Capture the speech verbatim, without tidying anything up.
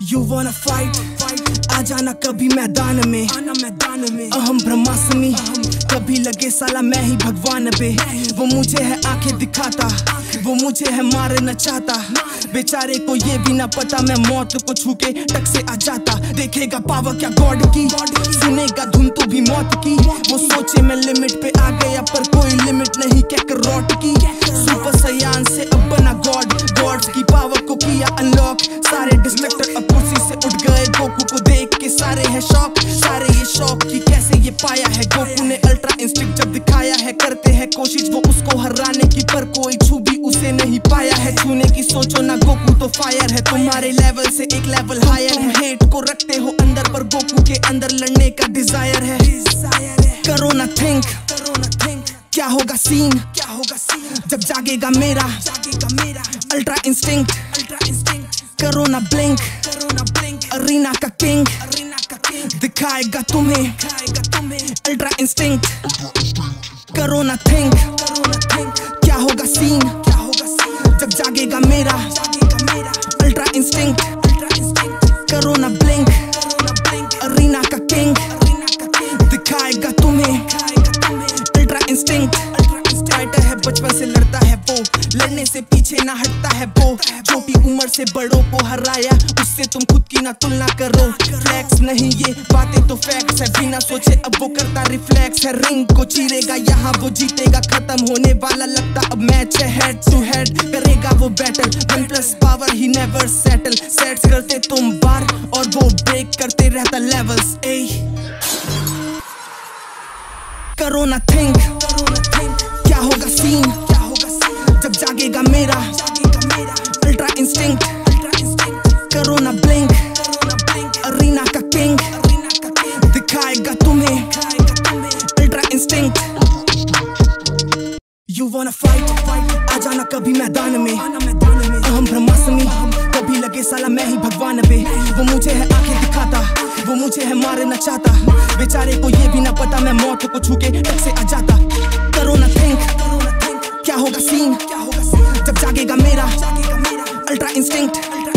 You wanna fight, आ जाना कभी मैदान में, आना मैदान में। अहम ब्रह्मास्मि, कभी लगे साला मैं ही भगवान पे। वो मुझे है आंखें दिखाता, वो मुझे है मारना चाहता। बेचारे को ये भी ना पता मैं मौत को छू के टक से आ जाता। देखेगा पावर क्या गॉड की, सुनेगा धुन तो भी मौत की। वो सोचे मैं लिमिट पे आ गया पर कोई लिमिट नहीं कैकरॉट की। सुपर सयान से अब बना गॉड, गॉड्स की पावर को किया अनलॉक। सारे डिस्ट्रक्टर अब कुर्सी से उठ गए, गोकू को देख के सारे है शॉक। सारे ये शौक की कैसे ये पाया है, गोकू ने अल्ट्रा इंस्टिंक्ट जब दिखाया है। करते हैं कोशिश वो उसको हराने की पर कोई छू भी उसे नहीं पाया है। छूने की सोचो ना गोकू तो फायर है, तुम्हारे लेवल से एक लेवल हायर है। हेट को रखते हो अंदर पर गोकू के अंदर लड़ने का डिजायर है। करो ना थिंक, क्या होगा सीन, क्या होगा सीन जब जागेगा मेरा, जागेगा मेरा अल्ट्रा इंस्टिंक्ट, अल्ट्रा इंस्टिंक्ट। करो ना ब्लिंक, करो ना ब्लिंक अरीना का किंग, अरीना का किंग दिखाएगा तुम्हें, दिखाएगा तुम्हें अल्ट्रा इंस्टिंक्ट। करो ना थिंक, करो ना थिंक क्या होगा सीन, क्या होगा सीन जब जागेगा मेरा, जागेगा मेरा अल्ट्रा इंस्टिंक्ट, अल्ट्रा इंस्टिंक्ट। करो ना ब्लिंक, करो ना ब्लिंक अरीना का किंग, अरीना का किंग दिखाएगा तुम्हें, दिखाएगा तुम्हें अल्ट्रा इंस्टिंक्ट। फाइटर है बचपन से लड़ता है वो, लड़ने से पीछे ना हटता है वो। छोटी उम्र से बड़ों को हराया, उससे तुम खुद की ना तुलना करो। फ्लैक्स नहीं ये बातें तो फैक्ट्स है, बिना सोचे अब वो करता रिफ्लेक्स है। रिंग को चीरेगा यहाँ वो जीतेगा, खत्म होने वाला लगता अब मैच है। हेड टू हेड करेगा वो battle, one plus power he never settle. Sets करते तुम बार और वो ब्रेक करते रहता लेवल्स। ए करो ना थिंक, करो ना थिंक क्या होगा सीन, क्या होगा सीन जब जागेगा मेरा, जागेगा मेरा अल्ट्रा इंस्टिंक्ट, अल्ट्रा इंस्टिंक्ट। करो ना ब्लिंक, करो ना ब्लिंक अरीना का किंग, अरीना का किंग दिखाएगा तुम्हें, दिखाएगा तुम्हें ultra instinct. You wanna fight, fight आ जाना कभी मैदान में, आना मैदान में। अहम ब्रह्मास्मि, कभी लगे साला मैं ही भगवान पे। वो मुझे है आंखें दिखाता, वो मुझे है मारना चाहता। बेचारे को ये भी ना पता मैं मौत को छू के टक से आ जाता। करो ना थिंक, करो ना थिंक क्या होगा सीन, क्या होगा सीन जब जागेगा मेरा, जागेगा मेरा अल्ट्रा इंस्टिंक्ट।